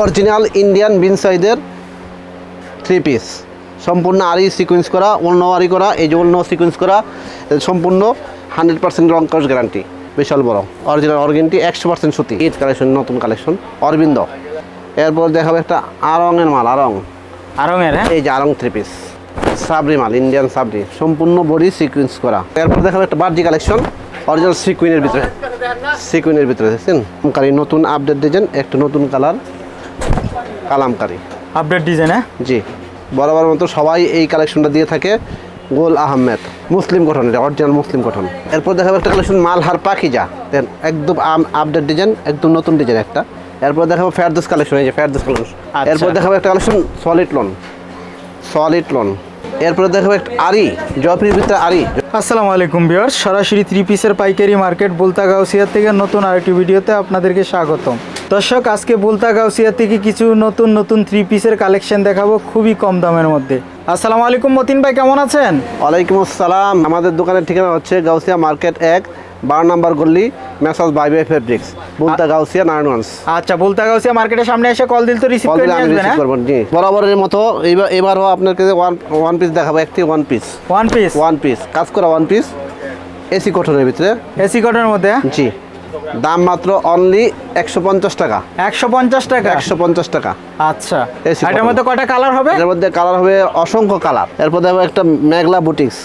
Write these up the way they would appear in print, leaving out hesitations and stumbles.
Original Indian বিন সাইজের 3 piece, সম্পূর্ণ আরি সিকোয়েন্স করা, অন্য আরি করা, এই যে অন্য সিকোয়েন্স করা, সম্পূর্ণ 100% রং কস গ্যারান্টি, বিশাল বড় অরিজিনাল অর্গেন্টি 100% সুতি। ঈদ কালেকশন, নতুন কালেকশন অরবিন্দ। এরপর দেখাবো একটা আরঙের মাল, আরঙের, এই যে আরং 3 পিস সাবরি মাল, ইন্ডিয়ান সাবরি, সম্পূর্ণ বডি সিকোয়েন্স করা। এরপর দেখাবো একটা বার্জি কালেকশন অরিজিনাল সিকুইনের ভিতরে দেখছেন, কালামকারি নতুন আপডেট ডিজাইন, একটা নতুন কালার কালামকারি আপডেট ডিজাইন। জি, বরাবর মতো সবাই এই কালেকশনটা দিয়ে থাকে। গোল আহমেদ মুসলিম কটন, এটা অরিজিনাল মুসলিম কটন। এরপর দেখাবো একটা কালেকশন মালহার পাখিজা, দেন একদম আপডেট ডিজাইন, একদম নতুন ডিজাইন একটা। এরপর দেখাবো ফেরদৌস কালেকশন, এই যে ফেরদৌস কালেকশন। এরপর দেখাবো একটা কালেকশন সলিড লোন। এরপরে দেখাবো একটা আরি, জয়পুরের ভিতরে আরি। আসসালামু আলাইকুম ভিউয়ার্স, সরাসরি 3 পিসের পাইকারি মার্কেট বুলতা গাউসিয়া থেকে নতুন আরেকটি ভিডিওতে আপনাদেরকে স্বাগতম। দর্শক, আজকে বুলতা গাউসিয়া থেকে কিছু নতুন 3 পিসের কালেকশন দেখাবো খুবই কম দামের মধ্যে। আসসালামু আলাইকুম মতিন ভাই, কেমন আছেন? ওয়ালাইকুম আসসালাম। আমাদের দোকানের ঠিকানা হচ্ছে গাউসিয়া মার্কেট 1, 12 নম্বর গল্লি, message by fabrics, Bulta Gausia Narayanganj. আচ্ছা, বুলতা গাউসিয়া মার্কেটের সামনে এসে কল দিল তো রিসিভ করে নিয়ে আসবেন। হ্যাঁ জি, বরাবরের মতো এবারও আপনাকে ওয়ান পিস দেখাবো, একটি ওয়ান পিস কাজ করা ওয়ান পিস এসি কটনের ভিতরে, এসি কটনের মধ্যে। জি, দাম মাত্র অনলি 150 টাকা। 150 টাকা। আচ্ছা, এটার মধ্যে কয়টা কালার হবে? এর মধ্যে কালার হবে অসংখ্য কালার। এরপর দেখো একটা মেঘলা বুটিক্স,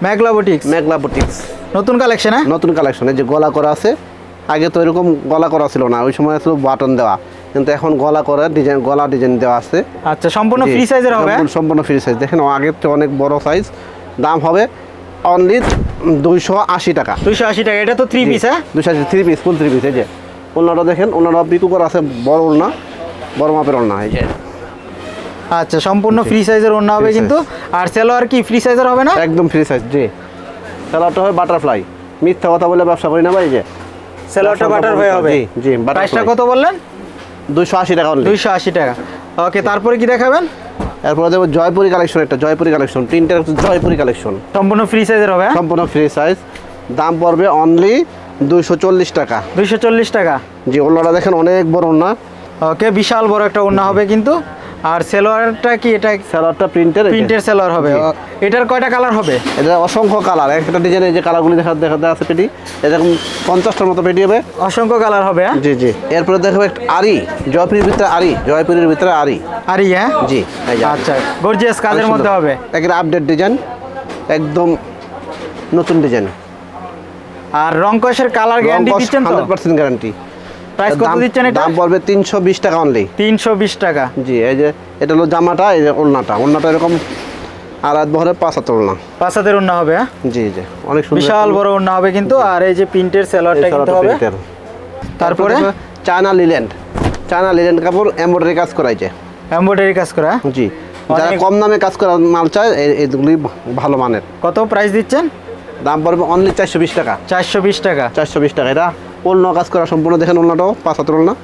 নতুন কালেকশন। হ্যাঁ, নতুন কালেকশন। এই যে গলা করা আছে, আগে তো এরকম গলা করা ছিল না, ওই সময় ছিল বাটন দেওয়া, কিন্তু এখন গলা করা ডিজাইন দেওয়া আছে। আচ্ছা, সম্পূর্ণ ফ্রি সাইজের হবে? সম্পূর্ণ ফ্রি সাইজ। দেখেন আগের তো অনেক বড় সাইজ। দাম হবে অনলি 280 টাকা। 280 টাকা। এটা তো 3 পিস। হ্যাঁ, 280 3 পিস, ফুল 3 পিস। এই যে ওলনাটা দেখেন, ওলনাটা পিকু করা আছে, বড় ওলনা, বড় মাপের ওলনা। এই যে আচ্ছা, সম্পূর্ণ ফ্রি সাইজের ওড়না হবে কিন্তু। আর সেলোয়ার কি ফ্রি সাইজের হবে না? একদম ফ্রি সাইজ। জি, সেলোয়ারটা হবে বাটারফ্লাই। মিথ্যা কথা বলে ব্যবসা করি না ভাই। যে সেলোয়ারটা বাটারফ্লাই হবে। জি, প্রাইসটা কত বললেন? 280 টাকা অনলি। 280 টাকা। ওকে, তারপরে কি দেখাবেন? এরপরে দেবো জয়পুরি কালেকশন, একটা জয়পুরি কালেকশন, প্রিন্টের জয়পুরি কালেকশন, সম্পূর্ণ ফ্রি সাইজের হবে। সম্পূর্ণ ফ্রি সাইজ। দাম পড়বে অনলি 240 টাকা। 240 টাকা। জি, ওড়নাটা দেখেন অনেক বড় ওড়না। ওকে, বিশাল বড় একটা ওড়না হবে কিন্তু। আর সেলোয়ারটা কি? এটা সেলোয়ারটা প্রিন্টের সেলোয়ার হবে। এটার কয়টা কালার হবে? এটা অসংখ্য কালার, একটা ডিজাইনে যে কালারগুলি দেখাতে আছে পেটি, এরকম 50টার মতো পেটি হবে, অসংখ্য কালার হবে। জি জি। এরপরে দেখো একটা আরি, জয়পুরের ভিতরে আরি। হ্যাঁ, জি। আচ্ছা, গর্জিয়াস কাজের মধ্যে হবে, একটা আপডেট ডিজাইন, একদম নতুন ডিজাইন। আর রং কষের কালার গ্যারান্টি দিচ্ছেন তো? 100% গ্যারান্টি। প্রাইস কত দিচ্ছেন এটা? দাম পড়বে 320 টাকা অনলি। 320 টাকা। জি, এই যে এটা হলো জামাটা, এই যে ওড়নাটা এরকম আড়াত বহরের 5 হাতের ওড়না। 5 হাতের ওড়না হবে। জি জি, অনেক সুন্দর, বিশাল বড় ওড়না হবে কিন্তু। আর এই যে প্রিন্টের সেলোয়ারটা কিন্তু হবে। তারপরে চায়না লিলেন কাপড়, এমব্রয়ডারি কাজ করাইছে, জি। যারা কম দামে কাজ করা মাল চায়, এইগুলি ভালো মানের। কত প্রাইস দিচ্ছেন? দাম পড়বে অনলি 420 টাকা। 420 টাকা। 420 টাকা। এটা ওড়না কাজ করা সম্পূর্ণ, দেখেন ওড়নাটাও 5 হাতের ওড়না,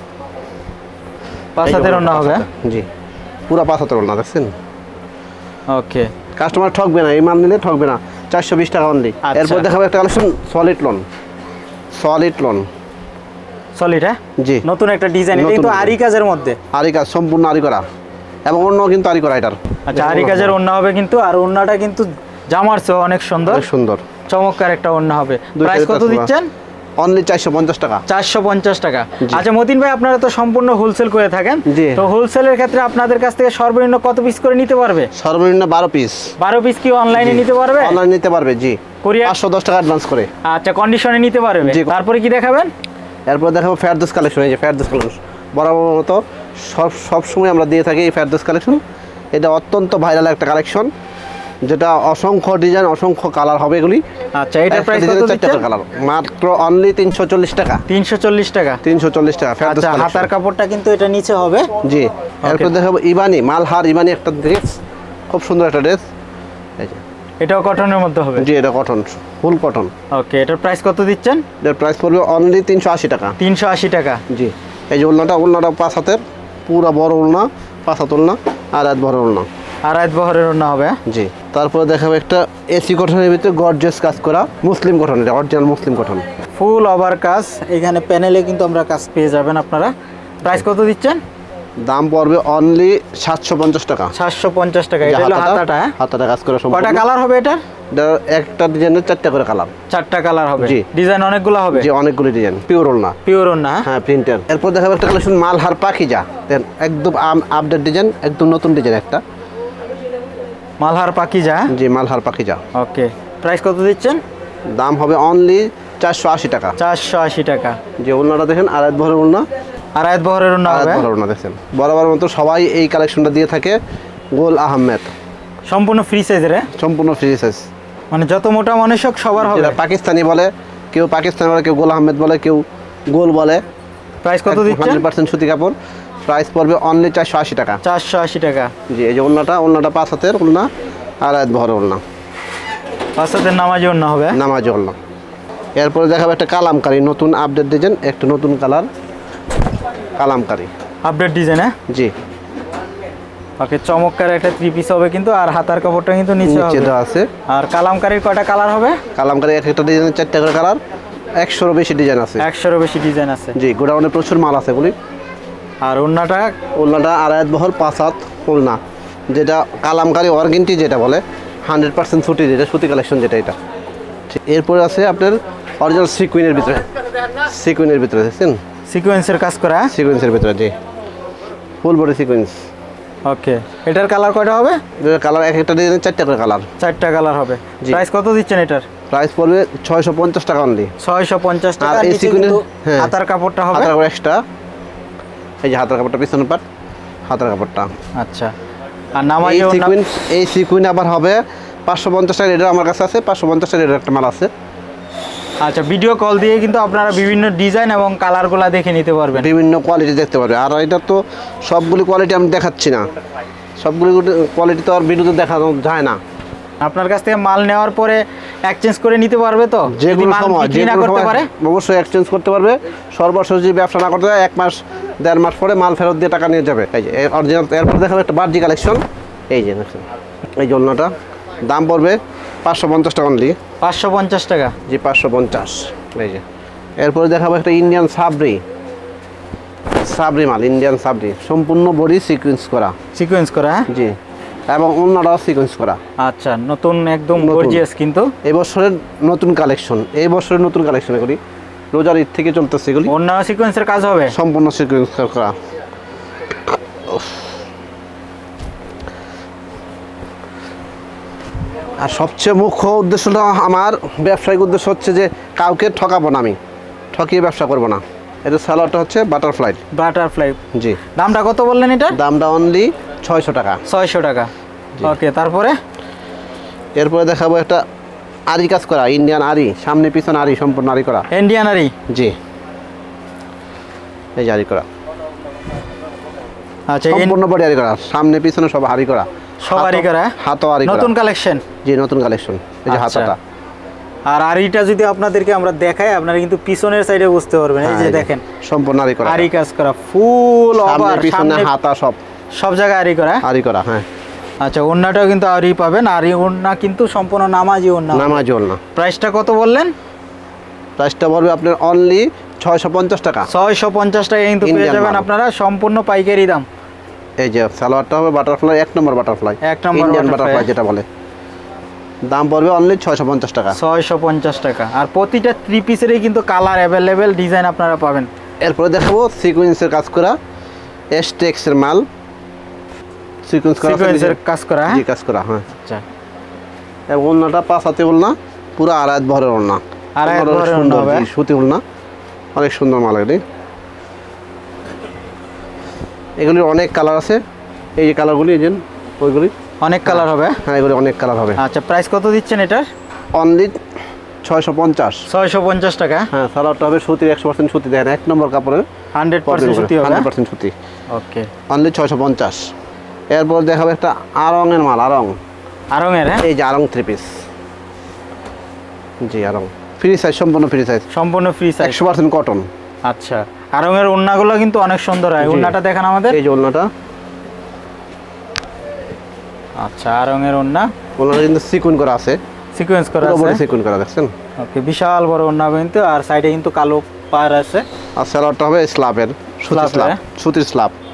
5 হাতের ওড়না হবে। জি, পুরো 5 হাতের ওড়না, দেখছেন। ওকে, কাস্টমার ঠকবে না, এই মাল নিলে ঠকবে না। 420 টাকা অনলি। এরপর দেখাবো একটা কালেকশন সলিড লোন। সলিড, হ্যাঁ, জি, নতুন একটা ডিজাইন। এটা কিন্তু আরি কাজের মধ্যে, আরি কাজ, সম্পূর্ণ আরি করা, এবং ওড়নাও কিন্তু আরি করা এটার। আচ্ছা, আরি কাজের ওড়না হবে কিন্তু। আর ওড়নাটা কিন্তু জামার চেয়ে অনেক সুন্দর, চমৎকার একটা ওড়না হবে। প্রাইস কত দিচ্ছেন? অনলি 450 টাকা। 450 টাকা। আচ্ছা মতিন ভাই, আপনারা তো সম্পূর্ণ হোলসেল করে থাকেন, তো হোলসেলের ক্ষেত্রে আপনাদের কাছ থেকে সর্বনিম্ন কত পিস করে নিতে পারবে? সর্বনিম্ন 12 পিস। 12 পিস কি অনলাইনে নিতে পারবে? অনলাইনে নিতে পারবে, জি। 510 টাকা অ্যাডভান্স করে। আচ্ছা, কন্ডিশনে নিতে পারবে। তারপরে কি দেখাবেন? এরপর দেখাবো ফেরদৌস কালেকশন। এই যে ফেরদৌস কালেকশন বরাবর মতো সব সময় আমরা দিয়ে থাকি এই ফেরদৌস কালেকশন। এটা অত্যন্ত ভাইরাল একটা কালেকশন, যেটা অসংখ্য ডিজাইন, অসংখ্য কালার হবে এগুলি। আচ্ছা, এটার প্রাইস কত দিচ্ছেন? কালার মাত্র অনলি 340 টাকা। 340 টাকা। 340 টাকা ফেরদৌস কালেকশন। হাতার কাপড়টা কিন্তু এটা নিচে হবে, জি। এরপর দেখাবো ইবানি, মালহার ইবানি একটা ড্রেস, খুব সুন্দর একটা ড্রেস। এই যে এটাও কটনের মধ্যে হবে। জি, এটা কটন, ফুল কটন। ওকে, এটার প্রাইস কত দিচ্ছেন? এটার প্রাইস পড়বে অনলি 380 টাকা। 380 টাকা। জি। এই যে ওড়নাটা 5 হাতের, পুরো বড় ওড়না, 5 হাত ওড়না, আর এক বড় ওড়না, আড়াইত বহরের ওড়না হবে। জি। তারপরে দেখাবো একটা এসি কটনের ভিতরে গর্জিয়াস কাজ করা মুসলিম কটন, এটা original muslin cotton, full over কাজ। এখানে প্যানেলে কিন্তু আমরা কাজ পেয়ে যাবেন আপনারা। প্রাইস কত দিচ্ছেন? দাম পড়বে অনলি 750 টাকা। 750 টাকা। এটা হলো হাতাটা, হ্যাঁ? হাতাটা কাজ করা সম্পূর্ণ। কয়টা কালার হবে এটা? একটা ডিজাইনের 4টা করে কালার। 4টা কালার হবে। জি। ডিজাইন অনেকগুলো হবে। জি, অনেকগুলো ডিজাইন, পিওর ওড়না। পিওর ওড়না, হ্যাঁ, প্রিন্টার। এরপর দেখাবো একটা কালেকশন মালহার পাখিজা, দেন একদম আপডেট ডিজাইন, একদম নতুন ডিজাইন একটা। মালহার পাখিজা। জি, মালহার পাখিজা। ওকে, প্রাইস কত দিচ্ছেন? দাম হবে অনলি 480 টাকা। 480 টাকা। যে ওড়নাটা দেখেন আড়াই বহরের ওড়না। আড়াই বহরের ওড়না হবে। আড়াই বহরের ওড়না দেখেন, বরাবর মতো সবাই এই কালেকশনটা দিয়ে থাকে। গোল আহমেদ, সম্পূর্ণ ফ্রি সাইজের, সম্পূর্ণ ফ্রি সাইজ। মানে যত মোটা মানুষ হোক সবার হবে। যেটা পাকিস্তানি বলে, কেউ পাকিস্তানি বলে, কেউ গোল আহমেদ বলে, কেউ গোল বলে। প্রাইস কত দিচ্ছেন? 100% সুতি কাপড়। প্রাইস পড়বে অনলি 480 টাকা। 480 টাকা। জি, এই যে ওড়নাটা 5 হাতের ওড়না, আড়াই বহরের ওড়না, 5 হাতের নামাজি ওড়না হবে। নামাজি ওড়না। এরপরে দেখাবো একটা কালামকারি, নতুন আপডেট ডিজাইন, একটা নতুন কালার কালামকারি, আপডেট ডিজাইন, হ্যাঁ? জি। ওকে, চমৎকার একটা 3 পিস হবে কিন্তু, আর হাতার কাপড়টা কিন্তু নিচে হবে। দেওয়া আছে। আর কালামকারির কয়টা কালার হবে? কালামকারি একটা ডিজাইনের 4টা করে কালার, 100-এরও বেশি ডিজাইন আছে। 100-এরও বেশি ডিজাইন আছে। জি, গোডাউনে প্রচুর মাল আছে বলি। আর ওড়নাটা আড়াই বহর 5 হাত ওড়না, যেটা কালামকারি অর্গেন্টি যেটা বলে, 100% সুতি, যেটা সুতি কালেকশন যেটা এটা। এরপরে আছে আপনার অরিজিনাল সিকুইনের ভিতরে দেখছেন, সিকোয়েন্সের কাজ করা। সিকুয়েন্সের ভিতরে, জি, ফুল বডি সিকুয়েন্স। ওকে, এটার কালার কয়টা হবে? কালার একটা ডিজাইনের 4টা করে কালার। 4টা কালার হবে। জি। প্রাইস কত দিচ্ছেন এটার? প্রাইস পড়বে 650 টাকা অনলি। 650 টাকা। আর এই নিচে সিকুইনের, কিন্তু হ্যাঁ, হাতার কাপড়টা হবে। হাতার কাপড় এক্সট্রা। এই যে হাতার কাপড়টা, পিছনের পাট হাতার কাপড়টা। আচ্ছা, আর নামাজি ওড়না। এই সিকুইন আবার হবে 550 টাকা। এটা আমার কাছে আছে 550 টাকা, এটা একটা মাল আছে। আচ্ছা, ভিডিও কল দিয়ে কিন্তু আপনারা বিভিন্ন ডিজাইন এবং কালারগুলো দেখে নিতে পারবেন, বিভিন্ন কোয়ালিটি দেখতে পারবে। আর এটা তো সবগুলি কোয়ালিটি আমি দেখাচ্ছি না, সবগুলি কোয়ালিটি তো আর ভিডিওতে দেখানো যায় না। আপনার কাছ থেকে মাল নেওয়ার পরে এক্সচেঞ্জ করে নিতে পারবে তো? যে যদি কোনো মাল সময়, বিক্রি যে না কোনো করতে সময় পারে অবশ্যই এক্সচেঞ্জ করতে পারবে। সর্বশেষ যদি ব্যবসা না করতে হয় 1 মাস 1.5 মাস পরে মাল ফেরত দিয়ে টাকা নিয়ে যাবে। এই যে অরিজিনাল। এরপর দেখাবো একটা বার্জি কালেকশন। এই যে দেখুন, এই যে ওড়নাটা দাম পড়বে 550 টাকা অনলি। 550 টাকা। জি, 550। এই যে এরপরে দেখাবো একটা ইন্ডিয়ান সাবরি মাল, ইন্ডিয়ান সাবরি, সম্পূর্ণ বডি সিকোয়েন্স করা। সিকোয়েন্স করা, হ্যাঁ? জি, এবং ওড়নাটাও সিকোয়েন্স করা। আচ্ছা, নতুন একদম নতুন। গর্জিয়াস কিন্তু। এই বছরের নতুন কালেকশন, এগুলি রোজার ঈদ থেকে চলতেছে এগুলি। ওড়না সিকোয়েন্সের কাজ হবে, সম্পূর্ণ সিকোয়েন্স করা। আর সবচেয়ে মুখ্য উদ্দেশ্যটা আমার ব্যবসায়িক উদ্দেশ্য হচ্ছে যে কাউকে ঠকাবো না, আমি ঠকিয়ে ব্যবসা করবো না। এটা সালোয়ারটা হচ্ছে বাটারফ্লাই। জি। দামটা কত বললেন এটা? দামটা অনলি 600 টাকা। 600 টাকা। ওকে, তারপরে এরপরে দেখাবো একটা আরি কাজ করা, ইন্ডিয়ান আরি, সামনে পিছনে আরি, সম্পূর্ণ আরি করা। ইন্ডিয়ান আরি। জি, এই যে আরি করা। আচ্ছা, সম্পূর্ণ বডি আরি করা, সামনে পিছনে সব আরি করা। সব আরি করা, হাতও আরি করা। নতুন কালেকশন। জি, নতুন কালেকশন। এই যে আচ্ছা। হাতাটা। আর আরিটা যদি আপনাদেরকে আমরা দেখাই, আপনারা কিন্তু পিছনের সাইডে বুঝতে পারবেন। এই যে দেখেন, সম্পূর্ণ আরি করা, আরি কাজ করা, ফুল সামনে ওভার, পিছনে হাতা সব জায়গায় আরি করা। হ্যাঁ। আচ্ছা, ওড়নাটাও কিন্তু আরি পাবেন। আরি ওড়না কিন্তু সম্পূর্ণ নামাজি ওড়না। প্রাইসটা কত বললেন? প্রাইসটা পড়বে আপনার অনলি 650 টাকা। 650 টাকা কিন্তু পেয়ে যাবেন আপনারা, সম্পূর্ণ পাইকারি দাম। এই যে সালোয়ারটা হবে বাটারফ্লাই, 1 নম্বর বাটারফ্লাই, ইন্ডিয়ান বাটারফ্লাই যেটা বলে। দাম পড়বে অনলি 650 টাকা। 650 টাকা। আর প্রতিটা 3 পিসেরই কিন্তু কালার অ্যাভেলেবেল, ডিজাইন আপনারা পাবেন। এরপরে দেখাবো সিকোয়েন্সের কাজ করা, এসটেক্সের মাল, সিকোয়েন্সের কাজ করা। জি, কাজ করা, হ্যাঁ। আচ্ছা, এবং ওড়নাটা 5 হাতে ওড়না, পুরো আড়াই বহরের ওড়না, সুতি ওড়না, অনেক সুন্দর মাল এগুলি। এগুলির অনেক কালার আছে। এই যে কালারগুলি, এই যে ওইগুলি অনেক কালার হবে। হ্যাঁ, এগুলি অনেক কালার হবে। আচ্ছা, প্রাইস কত দিচ্ছেন এটার? অনলি 650। 650 টাকা। হ্যাঁ, সালোয়ারটা হবে সুতির, 100% সুতি, দেখেন 1 নম্বর কাপড়ের, 100% সুতি হবে। 100% সুতি। Okay, only 650। এরপর দেখাবো একটা আরঙের মাল, আরঙের, হ্যাঁ? এই যে আরং 3 পিস। জি, আরং ফ্রি সাইজ, সম্পূর্ণ ফ্রি সাইজ, 100% কটন। আচ্ছা, আরঙের ওড়নাগুলো কিন্তু অনেক সুন্দর হয়। ওড়নাটা দেখেন আমাদের, এই যে ওড়নাটা। আচ্ছা, আরঙের ওড়নাটা কিন্তু সিকুয়েন্স করা আছে, সিকোয়েন্স করা আছে, সিকুয়েন্স করা, দেখছেন? ওকে, বিশাল বড় ওড়না কিন্তু। আর সাইডে কিন্তু কালো পাড় আছে। আর সালোয়ারটা হবে স্ল্যাবের, সুতির স্ল্যাব।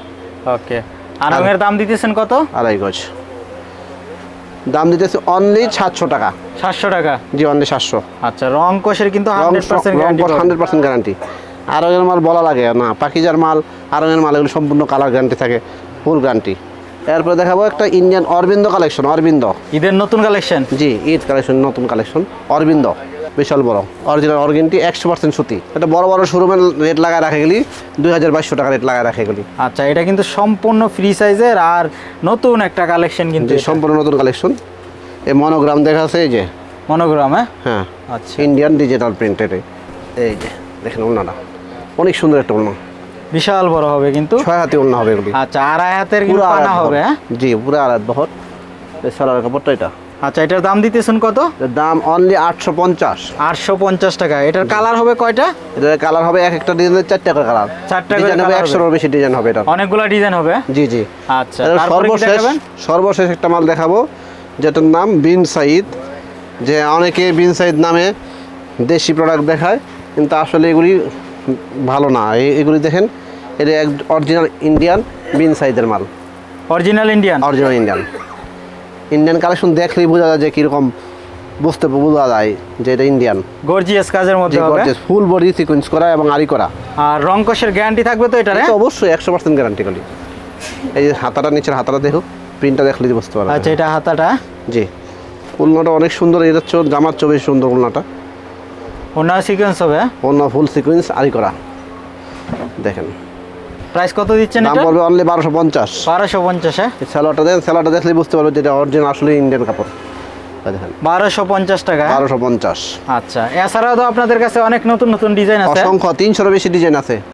ওকে। আর রঙের দাম দিতেছেন কত? আড়াই গজ দাম দিতেছে অনলি 700 টাকা। 700 টাকা? জি, অনলি 700। আচ্ছা, রং কোষের কিন্তু 100% গ্যারান্টি। 100% গ্যারান্টি। আরঙের মাল বলা লাগে না, পাকিজার মাল, আরঙের মাল এগুলো সম্পূর্ণ কালার গ্যারান্টি থাকে, ফুল গ্যারান্টি। এরপরে দেখাবো একটা ইন্ডিয়ান অরবিন্দ কালেকশন। অরবিন্দ ঈদের নতুন কালেকশন? জি, ঈদ কালেকশন, নতুন কালেকশন অরবিন্দ, বিশাল বড় অরিজিনাল অর্গেন্টি 100% সুতি। এটা বড় বড় শোরুমের রেট লাগায় রাখে গেলি 2200 টাকা রেট লাগায় রাখে গেলি। আচ্ছা, এটা কিন্তু সম্পূর্ণ ফ্রি সাইজের আর নতুন একটা কালেকশন কিন্তু এটা। সম্পূর্ণ নতুন কালেকশন। এই মনোগ্রাম দেখা আছে, এই যে মনোগ্রাম। হ্যাঁ, আচ্ছা, ইন্ডিয়ান ডিজিটাল প্রিন্টেড। এই যে দেখেন ওড়নাটা অনেক সুন্দর একটা ওড়না, বিশাল বড় হবে কিন্তু। 6 হাতে ওড়না হবে এগুলি। আচ্ছা, আড়াই হাতের কিন্তু পানা হবে। হ্যাঁ জি, পুরো আড়াই বহর। এই সালোয়ার কাপড়টা এটা। আচ্ছা, এটার দাম দিতেছেন কত? এর দাম অনলি 850। 850 টাকা। এটার কালার হবে কয়টা? এটার কালার হবে এক একটা ডিজাইনের 4টা করে কালার। 4টা করে ডিজাইন হবে, কালার 100 এর বেশি ডিজাইন হবে এটা। অনেকগুলো ডিজাইন হবে। জি জি। আচ্ছা, এর তারপরে কি দেখাবেন? সর্বশেষ একটা মাল দেখাবো যেটার নাম বিন সাইদ। যে অনেকে বিন সাইদ নামে দেশি প্রোডাক্ট দেখায়, কিন্তু আসলে এগুলি ভালো না। এগুলি দেখেন, এটা এক অরিজিনাল ইন্ডিয়ান বিন সাইদের মাল। Original Indian? Original Indian. Indian collection দেখলেই বোঝা যায় যে কীরকম, বোঝা যায় যে এটা ইন্ডিয়ান। গর্জিয়াস কাজের মধ্যে হবে, ফুল বডি সিকোয়েন্স করা এবং আরি করা। আর রং কোষের গ্যারান্টি থাকবে তো এটার? এটা অবশ্যই 100% গ্যারান্টি করি। এই যে হাতাটা, নিচের হাতাটা দেখো, প্রিন্টটা দেখলেই বুঝতে পারবে। আচ্ছা, এটা হাতাটা? জি, উলনাটা অনেক সুন্দর। এটা জামার চেয়ে বেশি সুন্দর উলনাটা। ওনা সিকোয়েন্স হবে? ওনা ফুল সিকোয়েন্স আরি করা। দেখেন প্রাইস কত দিচ্ছেন দাম এটা? পড়বে অনলি 1250। 1250? হ্যাঁ, এই সালোয়ারটা দেন, সালোয়ারটা দেখলেই বুঝতে পারবে যে এটা অরিজিনাল আসলে ইন্ডিয়ান কাপড়। দেখেন 1250 টাকা? 1250। আচ্ছা, এছাড়াও তো আপনাদের কাছে অনেক নতুন নতুন ডিজাইন আছে? অসংখ্য 300 বেশি ডিজাইন আছে।